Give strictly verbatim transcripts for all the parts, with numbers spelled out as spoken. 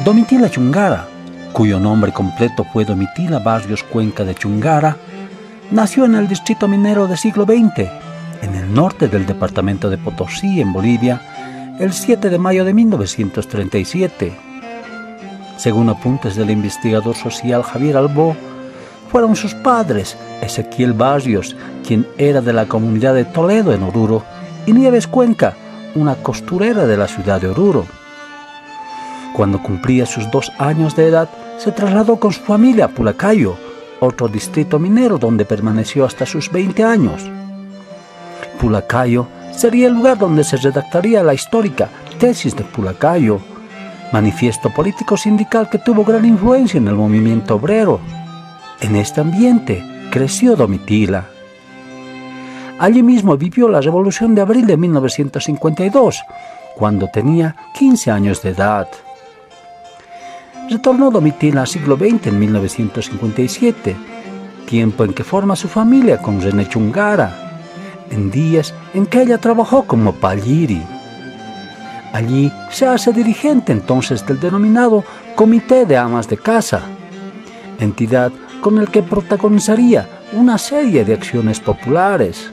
Domitila Chungara, cuyo nombre completo fue Domitila Barrios Cuenca de Chungara, nació en el distrito minero del siglo veinte, en el norte del departamento de Potosí, en Bolivia, el siete de mayo de mil novecientos treinta y siete. Según apuntes del investigador social Javier Albó, fueron sus padres, Ezequiel Barrios, quien era de la comunidad de Toledo en Oruro, y Nieves Cuenca, una costurera de la ciudad de Oruro. Cuando cumplía sus dos años de edad, se trasladó con su familia a Pulacayo, otro distrito minero donde permaneció hasta sus veinte años. Pulacayo sería el lugar donde se redactaría la histórica Tesis de Pulacayo, manifiesto político sindical que tuvo gran influencia en el movimiento obrero. En este ambiente creció Domitila. Allí mismo vivió la Revolución de Abril de mil novecientos cincuenta y dos, cuando tenía quince años de edad. Retornó Domitila al siglo veinte en mil novecientos cincuenta y siete, tiempo en que forma su familia con René Chungara, en días en que ella trabajó como palliri. Allí se hace dirigente entonces del denominado Comité de Amas de Casa, entidad con el que protagonizaría una serie de acciones populares.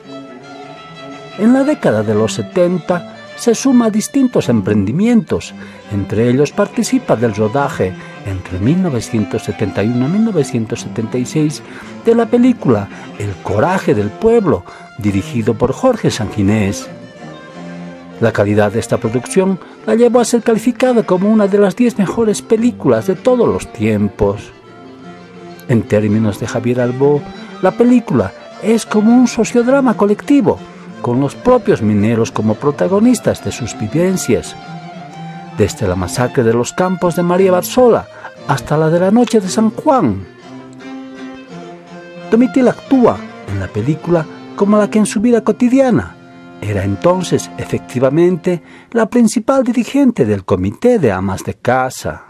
En la década de los setenta se suma a distintos emprendimientos, entre ellos participa del rodaje entre mil novecientos setenta y uno y mil novecientos setenta y seis de la película El Coraje del Pueblo, dirigido por Jorge Sanguinés. La calidad de esta producción la llevó a ser calificada como una de las diez mejores películas de todos los tiempos. En términos de Javier Albó, la película es como un sociodrama colectivo, con los propios mineros como protagonistas de sus vivencias. Desde la masacre de los campos de María Barzola hasta la de la noche de San Juan. Domitila actúa en la película como la que en su vida cotidiana era entonces, efectivamente, la principal dirigente del Comité de Amas de Casa.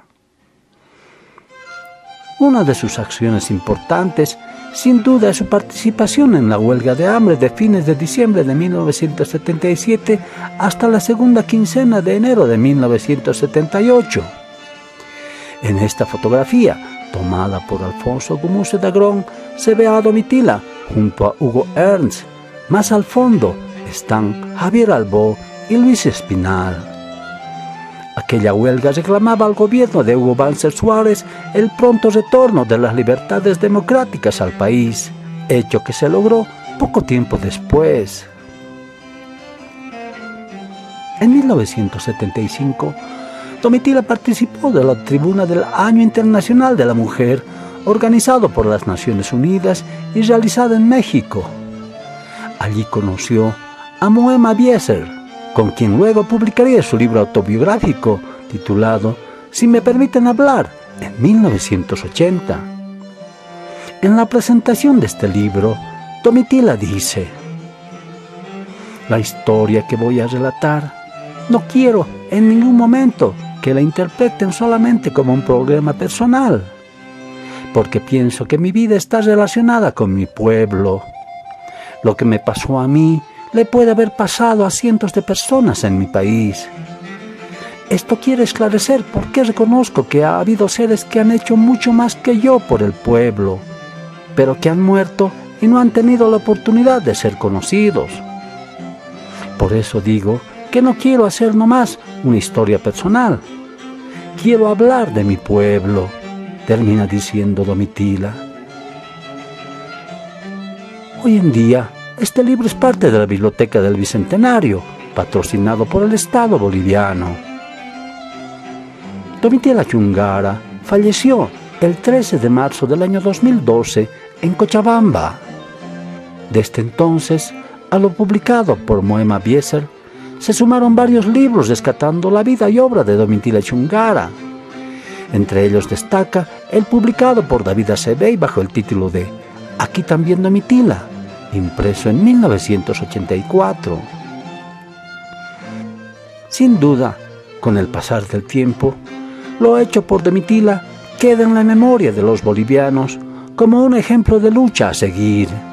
Una de sus acciones importantes, sin duda, es su participación en la huelga de hambre de fines de diciembre de mil novecientos setenta y siete hasta la segunda quincena de enero de mil novecientos setenta y ocho. En esta fotografía, tomada por Alfonso Gumuse de Agrón, se ve a Domitila junto a Hugo Ernst. Más al fondo están Javier Albó y Luis Espinal. Aquella huelga reclamaba al gobierno de Hugo Banzer Suárez el pronto retorno de las libertades democráticas al país, hecho que se logró poco tiempo después. En mil novecientos setenta y cinco, Domitila participó de la Tribuna del Año Internacional de la Mujer, organizado por las Naciones Unidas y realizado en México. Allí conoció a Moema Bieser, con quien luego publicaría su libro autobiográfico titulado Si me permiten hablar, en mil novecientos ochenta. En la presentación de este libro, Domitila dice: la historia que voy a relatar, no quiero en ningún momento que la interpreten solamente como un problema personal, porque pienso que mi vida está relacionada con mi pueblo. Lo que me pasó a mí le puede haber pasado a cientos de personas en mi país. Esto quiere esclarecer por qué reconozco que ha habido seres que han hecho mucho más que yo por el pueblo, pero que han muerto y no han tenido la oportunidad de ser conocidos. Por eso digo que no quiero hacer nomás una historia personal. Quiero hablar de mi pueblo, termina diciendo Domitila. Hoy en día, este libro es parte de la Biblioteca del Bicentenario, patrocinado por el Estado boliviano. Domitila Chungara falleció el trece de marzo del año dos mil doce en Cochabamba. Desde entonces, a lo publicado por Moema Bieser, se sumaron varios libros rescatando la vida y obra de Domitila Chungara. Entre ellos destaca el publicado por David Acebey bajo el título de Aquí también Domitila, impreso en mil novecientos ochenta y cuatro. Sin duda, con el pasar del tiempo, lo hecho por Domitila queda en la memoria de los bolivianos como un ejemplo de lucha a seguir.